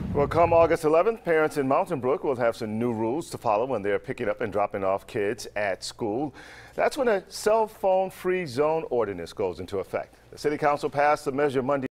Well, come August 11th, parents in Mountain Brook will have some new rules to follow when they're picking up and dropping off kids at school. That's when a cell phone free zone ordinance goes into effect. The City Council passed the measure Monday